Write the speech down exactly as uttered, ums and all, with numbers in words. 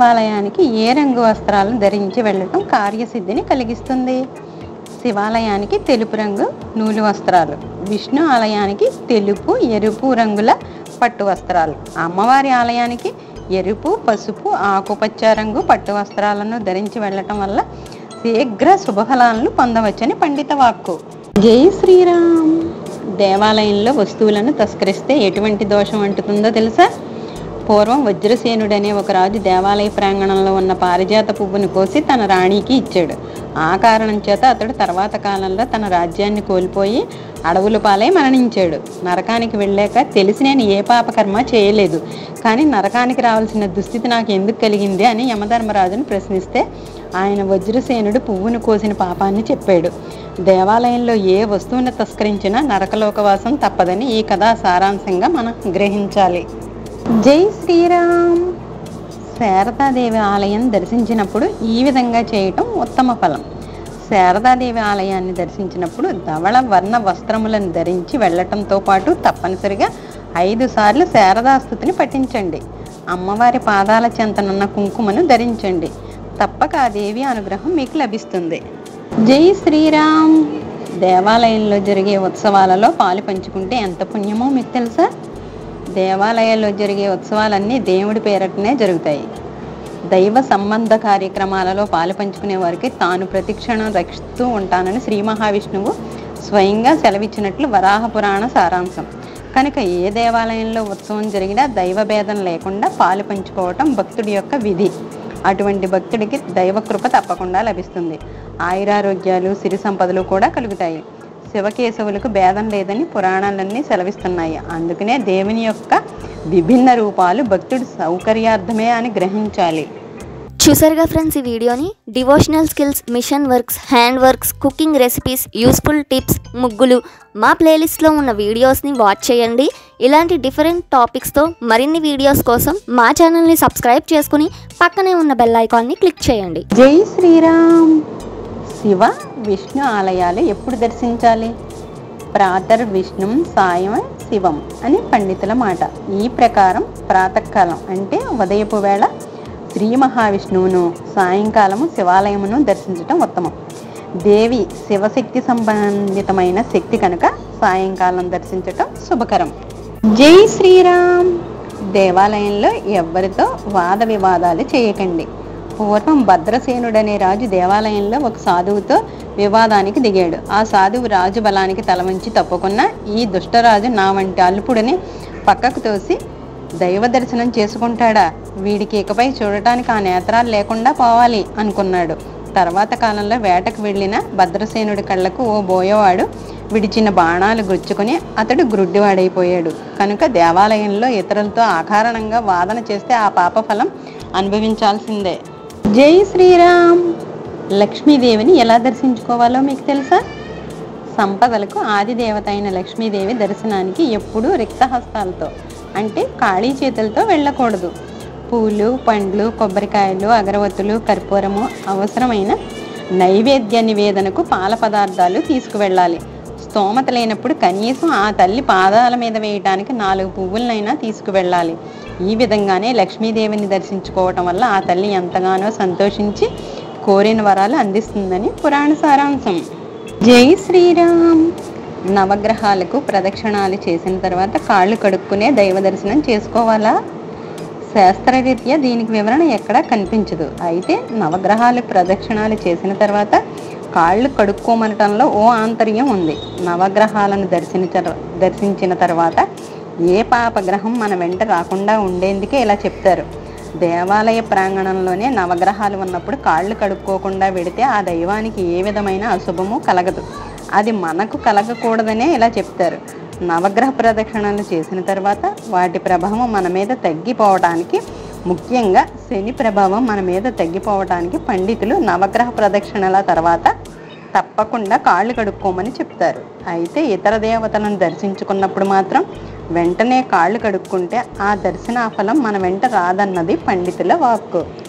దేవాలయానికి ఏ రంగు వస్త్రాలను ధరించి వెళ్ళటం కార్యసిద్ధిని కలిగిస్తుంది? శివాలయానికి తెలుపు రంగు నూలు వస్త్రాలు, విష్ణు ఆలయానికి తెలుపు ఎరుపు రంగుల పట్టు వస్త్రాలు, అమ్మవారి ఆలయానికి ఎరుపు పసుపు ఆకుపచ్చ రంగు పట్టు వస్త్రాలను ధరించి వెళ్ళటం వల్ల శీఘ్ర శుభఫలాలను పొందవచ్చని పండిత వాక్కు. జై శ్రీరామ్. దేవాలయంలో వస్తువులను తస్కరిస్తే ఎటువంటి దోషం అంటుతుందో తెలుసా? పూర్వం వజ్రసేనుడనే ఒక రాజు దేవాలయ ప్రాంగణంలో ఉన్న పారిజాత పువ్వును కోసి తన రాణికి ఇచ్చాడు. ఆ కారణం చేత అతడు తర్వాత కాలంలో తన రాజ్యాన్ని కోల్పోయి అడవుల పాలై మరణించాడు. నరకానికి వెళ్ళాక తెలిసి నేను ఏ పాపకర్మ చేయలేదు, కానీ నరకానికి రావాల్సిన దుస్థితి నాకు ఎందుకు కలిగింది అని యమధర్మరాజును ప్రశ్నిస్తే ఆయన వజ్రసేనుడు పువ్వును కోసిన పాపాన్ని చెప్పాడు. దేవాలయంలో ఏ వస్తువును తస్కరించినా నరకలోకవాసం తప్పదని ఈ కథ సారాంశంగా మనం గ్రహించాలి. జై శ్రీరామ్. శారదాదేవి ఆలయం దర్శించినప్పుడు ఈ విధంగా చేయటం ఉత్తమ ఫలం. శారదాదేవి ఆలయాన్ని దర్శించినప్పుడు ధవళ వర్ణ వస్త్రములను ధరించి వెళ్ళటంతో పాటు తప్పనిసరిగా ఐదు సార్లు శారదాస్తుతిని పఠించండి. అమ్మవారి పాదాల చెంతనున్న కుంకుమను ధరించండి. తప్పక ఆ దేవి అనుగ్రహం మీకు లభిస్తుంది. జై శ్రీరామ్. దేవాలయంలో జరిగే ఉత్సవాలలో పాలు పంచుకుంటే ఎంత పుణ్యమో మీకు తెలుసా? దేవాలయాల్లో జరిగే ఉత్సవాలన్నీ దేవుడి పేరటనే జరుగుతాయి. దైవ సంబంధ కార్యక్రమాలలో పాలు పంచుకునే వారికి తాను ప్రతిక్షణం రక్షిస్తూ ఉంటానని శ్రీ మహావిష్ణువు స్వయంగా సెలవిచ్చినట్లు వరాహ పురాణ సారాంశం. కనుక ఏ దేవాలయంలో ఉత్సవం జరిగినా దైవభేదం లేకుండా పాలు పంచుకోవటం భక్తుడి యొక్క విధి. అటువంటి భక్తుడికి దైవకృప తప్పకుండా లభిస్తుంది. ఆయురారోగ్యాలు సిరి సంపదలు కూడా కలుగుతాయి. శివకేశవులకు భేదం లేదని పురాణాలన్నీ సెలవిస్తున్నాయి. అందుకనే దేవుని యొక్క విభిన్న రూపాలు భక్తుడి సౌకర్యార్థమే అని గ్రహించాలి. చూసారుగా ఫ్రెండ్స్ ఈ వీడియోని. Devotional skills, machine works, hand works, cooking recipes, useful tips, ముగ్గులు మా ప్లేలిస్ట్లో ఉన్న వీడియోస్ని వాచ్ చేయండి. ఇలాంటి డిఫరెంట్ టాపిక్స్తో మరిన్ని వీడియోస్ కోసం మా ఛానల్ని సబ్స్క్రైబ్ చేసుకుని పక్కనే ఉన్న బెల్ ఐకాన్ని క్లిక్ చేయండి. జై శ్రీరామ్. శివ విష్ణు ఆలయాలు ఎప్పుడు దర్శించాలి? ప్రాతర్ విష్ణుం సాయం శివం అని పండితుల మాట. ఈ ప్రకారం ప్రాతకాలం అంటే ఉదయపు వేళ శ్రీ మహావిష్ణువును, సాయంకాలము శివాలయమును దర్శించటం ఉత్తమం. దేవి శివశక్తి సంబంధితమైన శక్తి కనుక సాయంకాలం దర్శించటం శుభకరం. జై శ్రీరామ్. దేవాలయంలో ఎవ్వరితో వాద వివాదాలు చేయకండి. పూర్వం భద్రసేనుడనే రాజు దేవాలయంలో ఒక సాధువుతో వివాదానికి దిగాడు. ఆ సాధువు రాజు బలానికి తల వంచి తప్పుకున్న ఈ దుష్టరాజు నా వంటి అల్పుడిని పక్కకు తోసి దైవ దర్శనం చేసుకుంటాడా, వీడికి ఇకపై చూడటానికి ఆ నేత్రాలు లేకుండా పోవాలి అనుకున్నాడు. తర్వాత కాలంలో వేటకు వెళ్ళిన భద్రసేనుడి కళ్ళకు ఓ బోయవాడు విడిచిన బాణాలు గుచ్చుకొని అతడు గ్రుడ్డివాడైపోయాడు. కనుక దేవాలయంలో ఇతరులతో అకారణంగా వాదన చేస్తే ఆ పాప ఫలం అనుభవించాల్సిందే. జై శ్రీరామ్. లక్ష్మీదేవిని ఎలా దర్శించుకోవాలో మీకు తెలుసా? సంపదలకు ఆది దేవత అయిన లక్ష్మీదేవి దర్శనానికి ఎప్పుడూ రిక్తహస్తాలతో అంటే ఖాళీ చేతులతో వెళ్ళకూడదు. పూలు, పండ్లు, కొబ్బరికాయలు, అగరవత్తులు, కర్పూరము, అవసరమైన నైవేద్య నివేదనకు పాల పదార్థాలు తీసుకువెళ్ళాలి. స్తోమత లేనప్పుడు కనీసం ఆ తల్లి పాదాల మీద వేయటానికి నాలుగు పువ్వులనైనా తీసుకువెళ్ళాలి. ఈ విధంగానే లక్ష్మీదేవిని దర్శించుకోవటం వల్ల ఆ తల్లి ఎంతగానో సంతోషించి కోరిన వరాలు అందిస్తుందని పురాణ సారాంశం. జై శ్రీరామ్. నవగ్రహాలకు ప్రదక్షిణాలు చేసిన తర్వాత కాళ్ళు కడుక్కునే దైవ దర్శనం చేసుకోవాలా? శాస్త్రరీత్యా దీనికి వివరణ ఎక్కడా కనిపించదు. అయితే నవగ్రహాలు ప్రదక్షిణాలు చేసిన తర్వాత కాళ్ళు కడుక్కోమనటంలో ఓ ఆంతర్యం ఉంది. నవగ్రహాలను దర్శించ దర్శించిన తర్వాత ఏ పాపగ్రహం మన వెంట రాకుండా ఉండేందుకే ఇలా చెప్తారు. దేవాలయ ప్రాంగణంలోనే నవగ్రహాలు ఉన్నప్పుడు కాళ్ళు కడుక్కోకుండా వెడితే ఆ దైవానికి ఏ విధమైన అశుభము కలగదు. అది మనకు కలగకూడదనే ఇలా చెప్తారు. నవగ్రహ ప్రదక్షిణలు చేసిన తర్వాత వాటి ప్రభావం మన మీద తగ్గిపోవడానికి, ముఖ్యంగా శని ప్రభావం మన మీద తగ్గిపోవడానికి పండితులు నవగ్రహ ప్రదక్షిణల తర్వాత తప్పకుండా కాళ్ళు కడుక్కోమని చెప్తారు. అయితే ఇతర దేవతలను దర్శించుకున్నప్పుడు మాత్రం వెంటనే కాళ్ళు కడుక్కుంటే ఆ దర్శనాఫలం మన వెంట రాదన్నది పండితుల వాక్కు.